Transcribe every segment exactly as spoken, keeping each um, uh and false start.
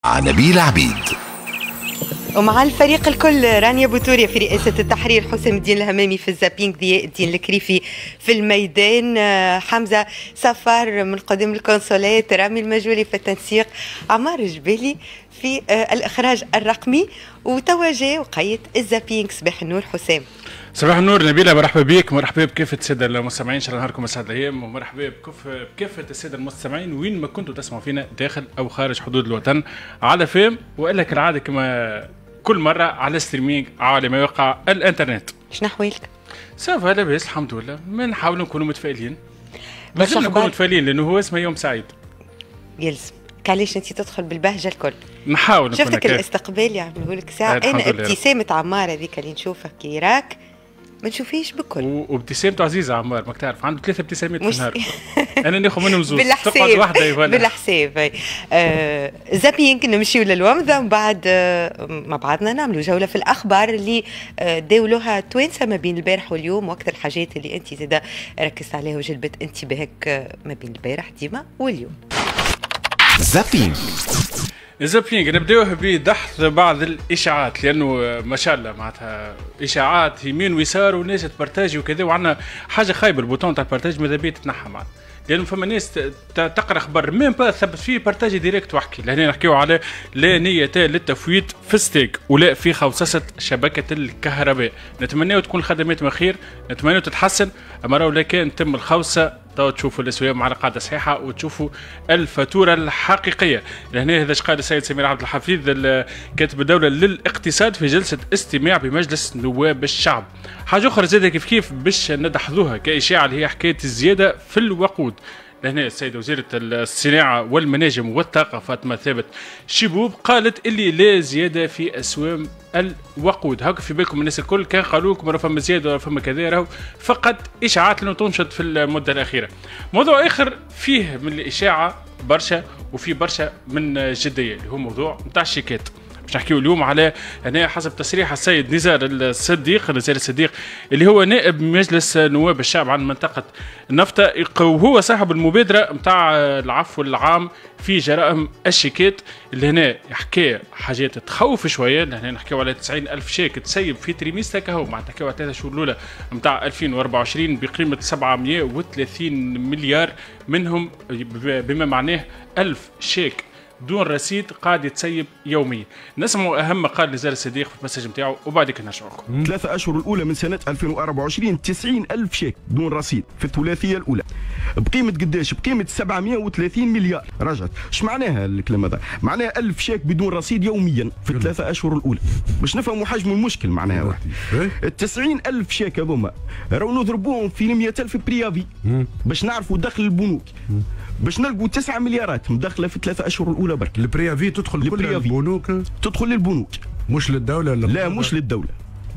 نبيل عبيد. ومع الفريق الكل رانيا بوتوريا في رئاسة التحرير، حسام الدين الهمامي في الزابينج، ضياء الدين الكريفي في الميدان، حمزة سفر من قدم الكونسولات، رامي المجولي في التنسيق، عمار الجبالي في الإخراج الرقمي، وتوا جا وقيت الزابينج. صباح النور حسام. صباح النور نبيلة، مرحبا بك، مرحبا بكافة السادة المستمعين، إن شاء الله نهاركم أسعد الأيام، ومرحبا بكافة السادة المستمعين وين ما كنتوا تسمعوا فينا داخل أو خارج حدود الوطن على فيم، وإلا كالعادة كما كل مرة على ستريمينج على مواقع الإنترنت. شنو أحوالك؟ سافا لاباس الحمد لله، ما نحاولوا نكونوا متفائلين، لازم نكونوا متفائلين لأنه هو اسمه يوم سعيد. يلزم، علاش انت تدخل بالبهجه الكل؟ نحاول نكون شفتك الاستقبال يعملوا لك ساعه، انا ابتسامه عمار هذيك اللي نشوفها كي راك ما نشوفيش بكل، وابتسامته عزيزه عمار، ماك تعرف عنده ثلاثه ابتسامات في النهار. انا ناخذ منهم زوج تقعد واحده بالحساب. آه زابينج نمشيو للومضه، ومن بعد آه مع بعضنا نعملوا جوله في الاخبار اللي آه داولوها توانسه ما بين البارح واليوم، وقت الحاجات اللي انت زاده ركزت عليها وجلبت انتباهك آه ما بين البارح ديما واليوم. زابينج زابينج نبداوه بدحث بعض الاشاعات، لانه ما شاء الله معناتها اشاعات يمين ويسار وناس تبارتاجي وكذا، وعندنا حاجه خايبه، البوتون تاع البارتاج ماذا بيا تتنحى معناتها، لانه فما ناس تقرا خبر ميم با ثبت فيه بارتاجي ديريكت واحكي. لهنا نحكيو على لا نية للتفويت في ستيك ولا في خوصصه شبكه الكهرباء. نتمناو تكون الخدمات من خير، نتمناو تتحسن، اما راهو لا كان تم الخوصه تو تشوفوا الاسواق على قاعده صحيحه وتشوفوا الفاتوره الحقيقيه. لهنا هذا اش قال السيد سمير عبد الحفيظ كاتب الدوله للاقتصاد في جلسه استماع بمجلس نواب الشعب. حاجه اخرى زاده كيف كيف باش ندحضوها كاشاعه اللي هي حكايه الزياده في الوقود. لهنا السيدة وزيرة الصناعة والمناجم والطاقة فاطمة ثابت شبوب قالت اللي لا زيادة في أسوام الوقود. هاك في بالكم الناس الكل كان قالوا لكم راه فما زيادة ولا فما كذا، راهو فقط إشاعات لأنه تنشط في المدة الأخيرة. موضوع آخر فيه من الإشاعة برشا وفيه برشا من جدية، اللي هو موضوع نتاع الشيكات. باش نحكيو اليوم على هنا حسب تصريح السيد نزار الصديق نزار الصديق اللي هو نائب مجلس نواب الشعب عن منطقة النفطة، وهو صاحب المبادرة نتاع العفو العام في جرائم الشيكات، اللي هنا يحكي حاجات تخوف شوية. هنا نحكيو على تسعين ألف شيك تسيب في تريميستا كهو، معناتها نحكيو على ثلاثة شهور الأولى نتاع ألفين وأربعة وعشرين بقيمة سبعمائة وثلاثين مليار، منهم بما معناه ألف شيك دون رصيد قاعد يتسيب يوميا. نسمعوا اهم ما قال نزار الصديق في المسج نتاعو وبعد كده نرجعوا لكم. ثلاثة اشهر الاولى من سنه ألفين وأربعة وعشرين تسعين ألف شيك دون رصيد في الثلاثيه الاولى بقيمه قداش؟ بقيمه سبعمائة وثلاثين مليار. رجعت ايش معناها الكلام هذا؟ معناها ألف شيك بدون رصيد يوميا في الثلاثة اشهر الاولى، باش نفهموا حجم المشكل. معناها واحد ال تسعين ألف شيك هذوما راهو نضربوهم في مئة ألف بريافي باش نعرفوا دخل البنوك، باش نلقوا تسعة مليارات مدخله في الثلاثة اشهر الاولى برك. البريافي تدخل كل للبنوك؟ تدخل للبنوك، مش للدوله؟ لا مش للدوله،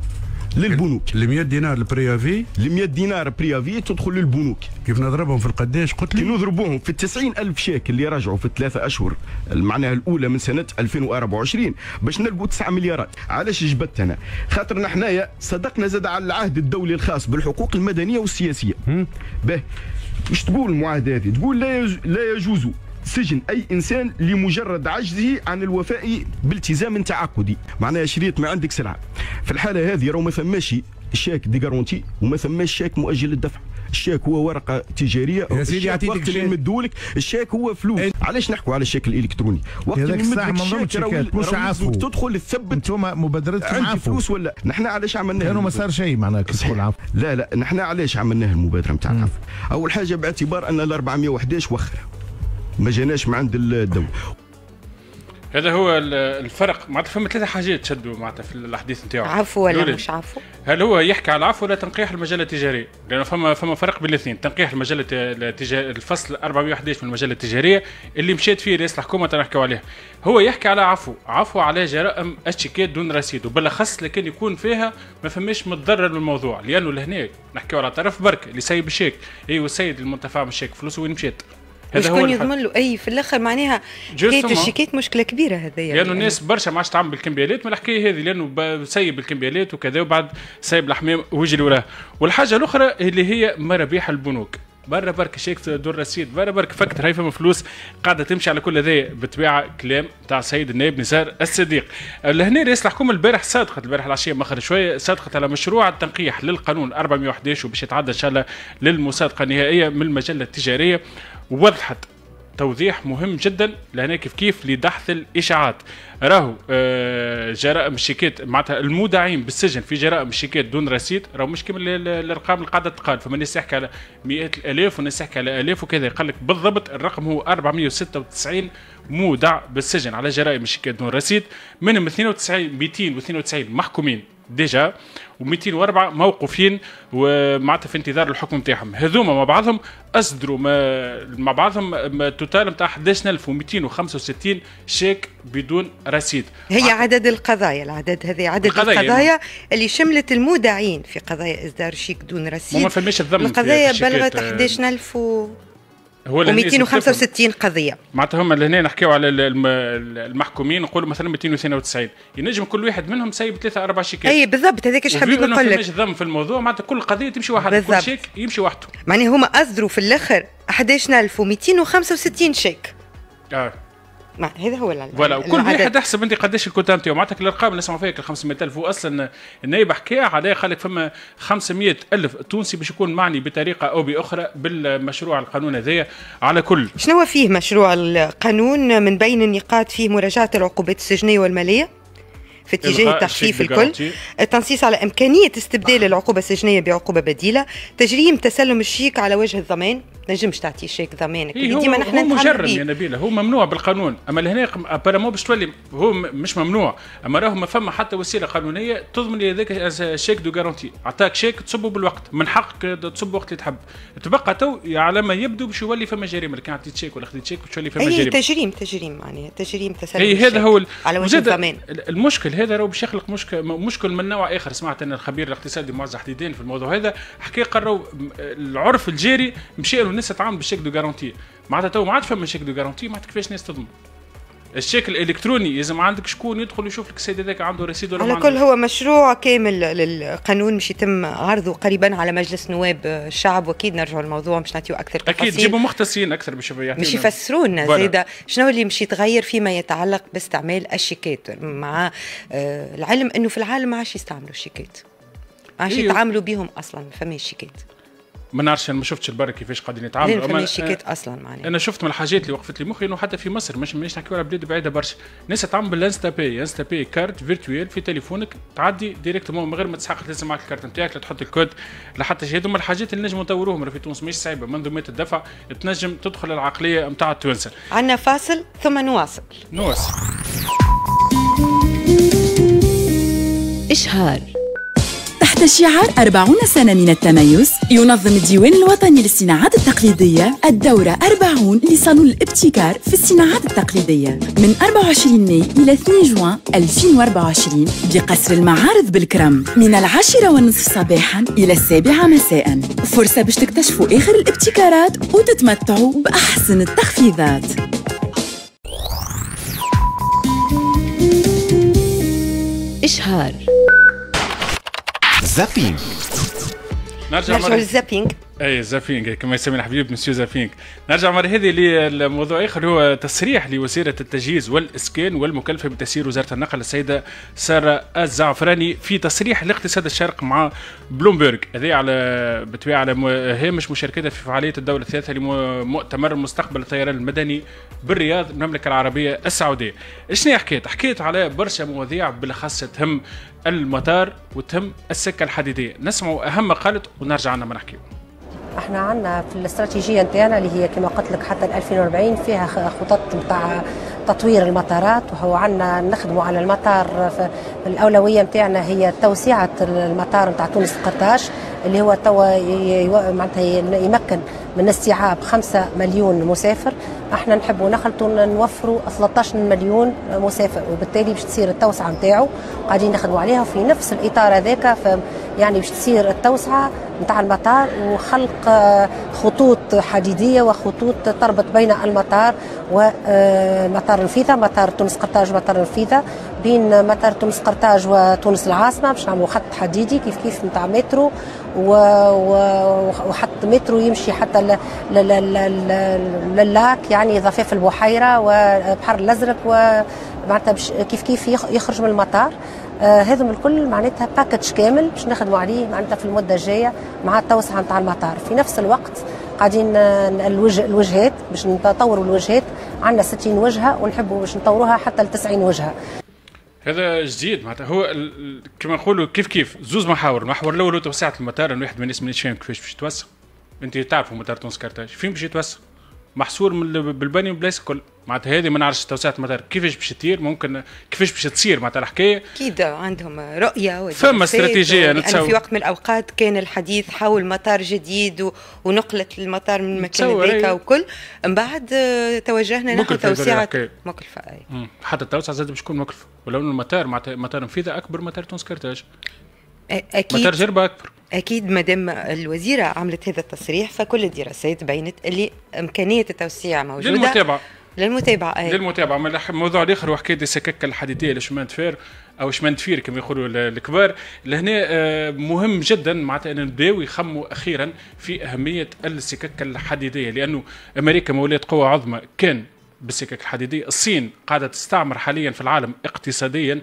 للبنوك. ال مئة دينار البريافي، ال مئة دينار بريافي تدخل للبنوك. كيف نضربهم في القداش قلت لي؟ كي نضربوهم في تسعين ألف شيك اللي رجعوا في الثلاثة اشهر معناها الاولى من سنه ألفين وأربعة وعشرين باش نلقوا تسعة مليارات. علاش جبت انا؟ خاطرنا حنايا صدقنا زاد على العهد الدولي الخاص بالحقوق المدنيه والسياسيه. باهي واش تقول المعاهده هذه؟ تقول لا يج... لا يجوز سجن اي انسان لمجرد عجزه عن الوفاء بالتزام تعاقدي. معناها شريط ما عندك سلعه، في الحاله هذه راهو ما ثماش شيك دي غارونتي وما ثماش شيك مؤجل الدفع. الشيك هو ورقه تجاريه يا سيدي، يعطيك وقت اللي نمدولك الشيك هو فلوس. ايه؟ علاش نحكوا على الشيك الالكتروني؟ وقت اللي نمدلك الشيك مش عفو تدخل تثبت انتم مبادرتكم عندي فلوس ولا. نحن علاش عملناها؟ لانه ما صار شيء معناها كي تقول عفو. لا لا نحن علاش عملناها المبادره نتاع العفو؟ اول حاجه باعتبار ان ال أربعمائة وأحد عشر وخر ما جاناش من عند الدوله. هذا هو الفرق. معناتها فما ثلاثة حاجات شدوا معناتها في الحديث نتاعو. عفو ولا مش عفو؟ هل هو يحكي على العفو ولا تنقيح المجله التجاريه؟ لانه فما فما فرق بين الاثنين. تنقيح المجله التجاريه الفصل أربعمائة وأحد عشر من المجله التجاريه اللي مشات فيه رئيس الحكومه تنحكيو عليها. هو يحكي على عفو، عفو على جرائم الشيكات دون رصيد، وبالاخص لكن يكون فيها ما فماش متضرر من الموضوع، لانه لهنا نحكيو على طرف برك اللي سايب الشيك، اي والسيد المنتفع من الشيك فلوسه وين مشات؟ هذا هو يضمن له اي في الاخر. معناها حكايه الشيكات مشكله كبيره هذيا، لانه يعني الناس برشا ما عادش تعمل بالكمبيالات من الحكايه هذه، لانه سيب الكمبيالات وكذا وبعد سيب الحمام ويجري وراه. والحاجه الاخرى اللي هي مرابيح البنوك. برا برك شيك دون رصيد، برا برك فكت هاي فما فلوس قاعده تمشي على كل هذا بالطبيعه. كلام تاع السيد النائب نزار الصديق. لهنا رئيس الحكومه البارح صادقت، البارح العشيه مخر شويه، صادقت على مشروع التنقيح للقانون أربعمائة وأحد عشر وباش يتعدى ان شاء الله للمصادقه النهائيه من المجله التجاريه. ووضحت توضيح مهم جدا لهنا كيف كيف لدحث الاشاعات. راهو آه جرائم الشيكات معناتها المودعين بالسجن في جرائم الشيكات دون رصيد راهو مش كما الارقام اللي قاعده تقال. فما ناس يحكي على مئات الالاف وناس يحكي على الاف وكذا. قال لك بالضبط الرقم هو أربعمائة وستة وتسعين مودع بالسجن على جرائم الشيكات دون رصيد، منهم اثنين وتسعين مئتين واثنين وتسعين محكومين ديجا و204 موقوفين ومعناتها في انتظار الحكم نتاعهم. هذوما مع بعضهم اصدروا مع بعضهم توتال نتاع أحد عشر ألف ومئتين وخمسة وستين شيك بدون رصيد. هي عدد القضايا، العدد هذه عدد القضايا, القضايا اللي شملت المودعين في قضايا اصدار شيك دون رصيد. ما فماش الضمن. القضايا بلغت أحد عشر ألف و ومئتين وخمسة وستين قضيه. معناتها هما لهنا نحكيو على المحكومين نقولوا مثلا مئتين واثنين وتسعين، ينجم كل واحد منهم سايب ثلاثه اربع شيكات. اي بالضبط، هذاك ايش حبيت نقول لك. ماش ضم في الموضوع، معناتها كل قضيه تمشي واحد، كل شيك يمشي وحده. معناها هما اصدروا في الاخر أحد عشر ألف ومئتين وخمسة وستين شيك. اه ما هذا هو العدد. ولا وكل واحد احسب انت قداش الكوتا نتاعو. معناتها الارقام اللي نسمعوا فيها خمسمائة ألف، واصلا النائب حكى عليه قال لك فما خمسمائة ألف تونسي باش يكون معني بطريقه او باخرى بالمشروع القانون هذايا. على كل شنو فيه مشروع القانون؟ من بين النقاط فيه مراجعه العقوبات السجنيه والماليه في اتجاه تخفيف الكل، التنصيص على إمكانية استبدال العقوبة السجنية بعقوبة بديلة، تجريم تسلم الشيك على وجه الضمان. نجمش تعطي شيك ضمانك اللي ديما نحن هو مجرم يا نبيله، هو ممنوع بالقانون. اما لهنا ابارامون باش تولي هو مش ممنوع، اما راهو ما فما حتى وسيله قانونيه تضمن هذاك الشيك دو غارونتي. عطاك شيك تصبه بالوقت، من حقك تصب وقت اللي تحب. تبقى تو على ما يبدو باش يولي فما جريمه. كان عطيت شيك ولا خديت شيك باش يولي فما جريمه. اي تجريم تجريم معناها تجريم تسلم الشيك هذا هو على وجه الضمان. المشكل هذا راهو باش يخلق مشكل مشكل من نوع اخر. سمعت ان الخبير الاقتصادي معز حديدين في الموضوع هذا حكى قرروا العرف الجاري مشى له الناس تتعامل بالشيك دو غارونتي. معناتها تو ما عادش فما شيك دو غارونتي، معناتها كيفاش ناس تضمن الشيك الالكتروني؟ لازم عندك شكون يدخل يشوف لك السيد هذاك عنده رصيد ولا ما عنده. على كل هو مشروع كامل للقانون مش يتم عرضه قريبا على مجلس نواب الشعب، واكيد نرجعوا للموضوع مش نعطيو اكثر تفاصيل. اكيد جيبوا مختصين اكثر باش مش يفسروا لنا زايده شنو اللي مش يتغير فيما يتعلق باستعمال الشيكات، مع آه العلم انه في العالم ما عادش يستعملوا الشيكات، ما عادش يتعاملوا بهم اصلا. ما فماش شيكات. ما نعرفش، انا ما شفتش البرك كيفاش قاعدين يتعاملوا. اما الشيكات اصلا معناها انا شفت من الحاجات اللي وقفت لي مخي انه حتى في مصر مش مانيش نحكيو على بلاد بعيده برشا، الناس تتعامل بالانستا باي. انستا باي كارت فيرتويال في تليفونك، تعدي ديريكتومون من غير ما تسحق لازم معك الكارت نتاعك، لا تحط الكود لا حتى شيء. هذوما الحاجات اللي نجموا نطوروهم في تونس، مش صعيبه. منظومات الدفع تنجم تدخل العقليه نتاع التوانسه. عندنا فاصل ثم نواصل. نواصل. إشهار. تحت شعار أربعون سنة من التميز، ينظم الديوان الوطني للصناعات التقليدية الدورة أربعون لصالون الابتكار في الصناعات التقليدية من أربعة وعشرين ماي إلى اثنين جوان ألفين وأربعة وعشرين بقصر المعارض بالكرم من العاشرة والنصف صباحا إلى السابعة مساء. فرصة باش تكتشفوا آخر الابتكارات وتتمتعوا بأحسن التخفيضات. إشهار. زابينغ. نرجع نرجع للزابينغ. اي زابينغ كما يسمينا حبيب مسيو زابينغ. نرجع مرة هذه للموضوع اخر، هو تصريح لوزيرة التجهيز والاسكان والمكلفة بتسيير وزارة النقل السيدة سارة الزعفراني في تصريح لاقتصاد الشرق مع بلومبرغ، هذه على بالطبيعة على هامش مشاركتها في فعالية الدولة الثالثة لمؤتمر مستقبل الطيران المدني بالرياض المملكة العربية السعودية. شنو حكيت؟ حكيت على برشا مواضيع بالاخص تهم المطار وتهم السكة الحديدية. نسمعوا اهم ما قالت ونرجع لنا ما نحكيو. احنا عندنا في الاستراتيجيه نتاعنا اللي هي كما قلت لك حتى ألفين وأربعين فيها خطط نتاع تطوير المطارات، وهو عندنا نخدموا على المطار. الاولويه نتاعنا هي توسعه المطار نتاع تونس قرطاج اللي هو توا معناتها يمكن من استيعاب خمسة مليون مسافر. احنا نحبوا نخلطوا نوفروا ثلاثة عشر مليون مسافر، وبالتالي باش تصير التوسعه نتاعو قاعدين نخدموا عليها في نفس الاطار هذاك. يعني باش تصير التوسعه نتاع المطار وخلق خطوط حديدية وخطوط تربط بين المطار ومطار نفيذة، مطار تونس قرطاج ومطار نفيذة، بين مطار تونس قرطاج وتونس العاصمة باش نعملوا خط حديدي كيف كيف نتاع مترو وحط مترو يمشي حتى للاك يعني ضفاف البحيرة وبحر الأزرق، ومعناتها كيف كيف يخرج من المطار. آه هذم الكل معناتها باكج كامل باش نخدموا عليه معناتها في المده الجايه مع التوسعه نتاع المطار. في نفس الوقت قاعدين الوجه الوجهات باش نطوروا الوجهات، عندنا ستين وجهه ونحبوا باش نطوروها حتى ل تسعين وجهه. هذا جديد معناتها هو كما نقولوا كيف كيف زوز محاور. المحور الاول هو توسعه المطار، انه واحد من الناس مانيش فاهم كيفاش باش يتوسع. انت تعرفوا مطار تونس قرطاج فين باش يتوسع؟ محصور من بالبني والبلايص الكل. معناتها هذه ما نعرفش توسعه المطار كيفاش باش تطير، ممكن كيفاش باش تصير معناتها الحكايه. اكيد عندهم رؤيه فما استراتيجيه نتصور. في وقت من الاوقات كان الحديث حول مطار جديد و... ونقله المطار من مكان ذاك وكل، من بعد توجهنا نحو توسعه مكلفه. اي حتى التوسعه زاد باش تكون مكلفه، ولو المطار معناتها مطار نفيذه اكبر مطار تونس قرطاج. اكيد مطار جربه اكبر. اكيد مادام الوزيره عملت هذا التصريح فكل الدراسات بينت اللي امكانيه التوسيع موجوده للمتابعه للمتابعه أي. للمتابعه. من الموضوع الاخر وحكايه السكك الحديديه لشمان تفير او شمان تفير كما يقولوا الكبار، لهنا مهم جدا معناتها ان نبداو يخموا اخيرا في اهميه السكك الحديديه، لانه امريكا مولات قوه عظمى كان بالسكك الحديديه. الصين قاعده تستعمر حاليا في العالم اقتصاديا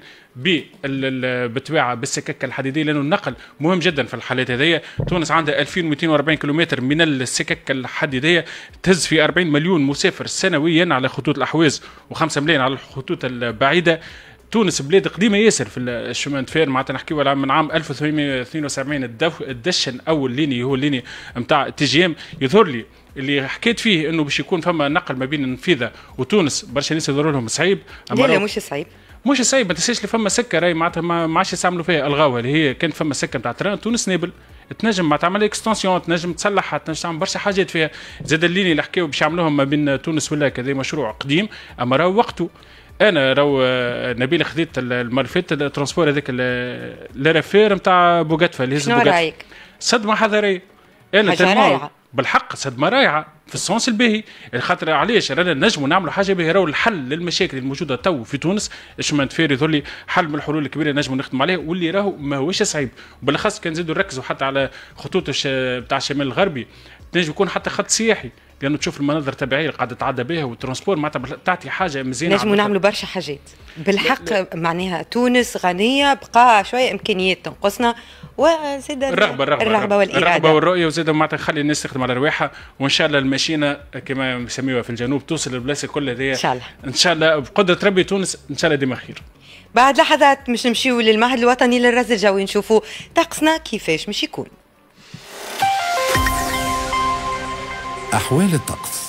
بالتباعه بالسكك الحديديه، لانه النقل مهم جدا في الحالات هذيا. تونس عندها ألفين ومئتين وأربعين كيلومتر من السكك الحديديه تهز في أربعين مليون مسافر سنويا على خطوط الاحواز وخمسة ملايين على الخطوط البعيده. تونس بلاد قديمه ياسر في الشمان تفير، معناتها نحكيو من عام ألف وثمانمئة واثنين وسبعين الدشن اول ليني هو الليني نتاع تي جي ام. يظهر لي اللي حكيت فيه انه باش يكون فما نقل ما بين النفيذه وتونس برشا ناس يظهر لهم صعيب. لا لا مش صعيب مش صعيب، ما تنساش اللي فما سكه راهي معناتها ما عادش يستعملوا فيها الغاوه اللي هي كانت فما سكه نتاع تران تونس نابل، تنجم ما تعمل اكستنسيون، تنجم تصلحها، تنجم تعمل برشا حاجات فيها. زاد الليني اللي حكاو باش يعملوهم ما بين تونس ولا كذا مشروع قديم اما راهو وقته. انا راهو نبيل خذيت المره اللي فاتت الترونسبور هذاك الرافير نتاع بوغاتفا اللي هز بوغاتفا صدمه حضاريه. انا تمام بالحق صدمه رايعه في السونس الباهي، خاطر علاش رانا نجموا نعملوا حاجه باهيه. راهو الحل للمشاكل الموجوده تو في تونس الشمان تفير يظهر لي حل من الحلول الكبيره نجموا نخدموا عليه، واللي راهو ماهوش صعيب. وبالاخص كان نزيدوا نركزوا حتى على خطوط بتاع الشمال الغربي، تنجم يكون حتى خط سياحي، لانه تشوف المناظر الطبيعيه اللي قاعده تعدى بها والترونسبور معناتها تعطي حاجه مزيانه. نجموا نعملوا برشا حاجات بالحق. لا لا. معناها تونس غنيه، بقى شويه امكانيات تنقصنا وزاد الرغبه الرغبه, الرغبة والاراده الرغبه والرؤيه، وزاد معناتها نخلي الناس تخدم على رواحها، وان شاء الله الماشينه كما يسميوها في الجنوب توصل للبلاصه كل هذه ان شاء الله. ان شاء الله بقدره ربي تونس ان شاء الله ديما خير. بعد لحظات مش نمشيو للمعهد الوطني للرصد الجوي نشوفوا طقسنا كيفاش مش يكون. أحوال الطقس.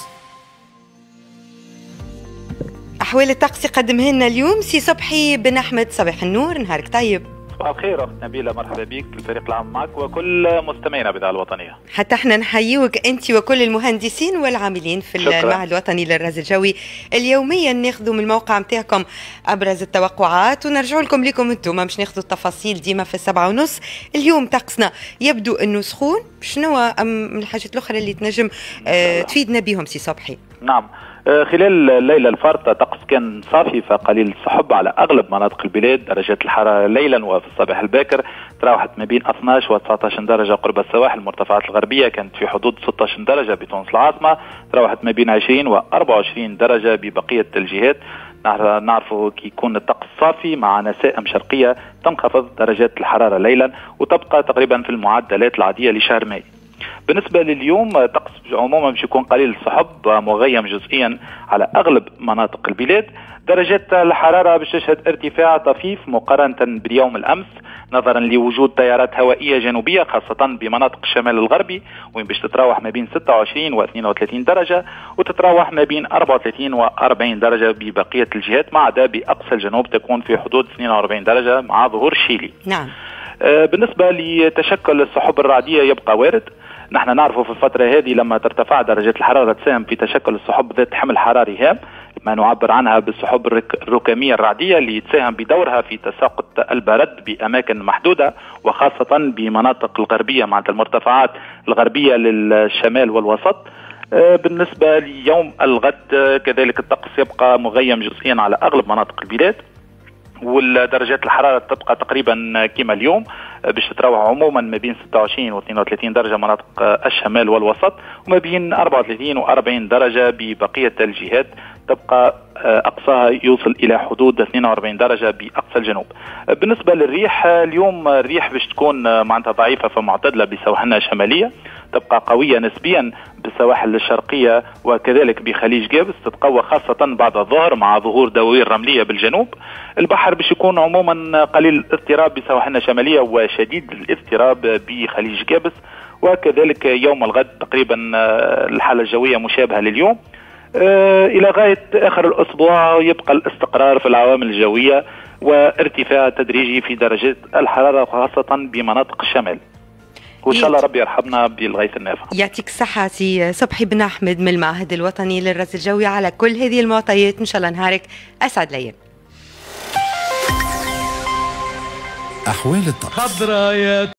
أحوال الطقس يقدمها لنا اليوم سي صبحي بن أحمد. صباح النور، نهارك طيب. صباح الخير أخت نبيلة، مرحبا بك، الفريق العام معك وكل مستمعينا بإذاعة الوطنية. حتى احنا نحييوك أنت وكل المهندسين والعاملين في شكرا. المعهد الوطني للرصد الجوي. اليوميا ناخذوا من الموقع نتاعكم أبرز التوقعات ونرجعوا لكم لكم أنتم باش ناخذوا التفاصيل ديما في السبعة ونص. اليوم طقسنا يبدو أنه سخون، شنو من الحاجات الأخرى اللي تنجم اه تفيدنا بهم سي صبحي؟ نعم، خلال الليلة الفارطة طقس كان صافي فقليل السحب على أغلب مناطق البلاد. درجات الحرارة ليلا وفي الصباح الباكر تراوحت ما بين اثناش وتسعطاش درجة قرب السواحل. المرتفعات الغربية كانت في حدود ستطاش درجة بتونس العاصمة، تراوحت ما بين عشرين وأربعة وعشرين درجة ببقية الجهات. نعرفوا كي يكون الطقس صافي مع نسائم شرقية تنخفض درجات الحرارة ليلا وتبقى تقريبا في المعدلات العادية لشهر ماي. بالنسبة لليوم طقس عموما باش يكون قليل السحب مغيم جزئيا على أغلب مناطق البلاد. درجات الحرارة باش تشهد ارتفاع طفيف مقارنة باليوم الأمس نظرا لوجود تيارات هوائية جنوبية خاصة بمناطق الشمال الغربي، وين باش تتراوح ما بين ستة وعشرين و اثنين وثلاثين درجة وتتراوح ما بين أربعة وثلاثين و أربعين درجة ببقية الجهات، ما عدا بأقصى الجنوب تكون في حدود اثنين وأربعين درجة مع ظهور شيلي. نعم. آه بالنسبة لتشكل السحب الرعدية يبقى وارد. نحن نعرفه في الفترة هذه لما ترتفع درجات الحرارة تساهم في تشكل السحب ذات حمل حراري هام، ما نعبر عنها بالسحب الركامية الرعدية اللي تساهم بدورها في تساقط البرد بأماكن محدودة وخاصة بمناطق الغربية مع المرتفعات الغربية للشمال والوسط. بالنسبة ليوم الغد كذلك الطقس يبقى مغيم جزئيا على أغلب مناطق البلاد، والدرجات الحرارة تبقى تقريبا كما اليوم باش تتراوح عموما ما بين ستة وعشرين و اثنين وثلاثين درجة مناطق الشمال والوسط، وما بين أربعة وثلاثين و أربعين درجة ببقية الجهات، تبقى أقصاها يوصل إلى حدود اثنين وأربعين درجة بأقصى الجنوب. بالنسبة للريح اليوم الريح باش تكون معناتها ضعيفة فمعتدلة بسواحلنا الشمالية، تبقى قوية نسبيا بالسواحل الشرقية وكذلك بخليج جابس، تتقوى خاصة بعد الظهر مع ظهور دوائر رملية بالجنوب. البحر باش يكون عموما قليل الاضطراب بسواحلنا الشمالية وشديد الاضطراب بخليج جابس، وكذلك يوم الغد تقريبا الحالة الجوية مشابهة لليوم. إلى غاية آخر الأسبوع يبقى الاستقرار في العوامل الجوية وارتفاع تدريجي في درجات الحرارة خاصة بمناطق الشمال، وإن شاء الله ربي يرحمنا بالغيث النافع. يعطيك الصحة سي صبحي بن أحمد من المعهد الوطني للرصد الجوي على كل هذه المعطيات. إن شاء الله نهارك أسعد ليا. أحوال الطقس.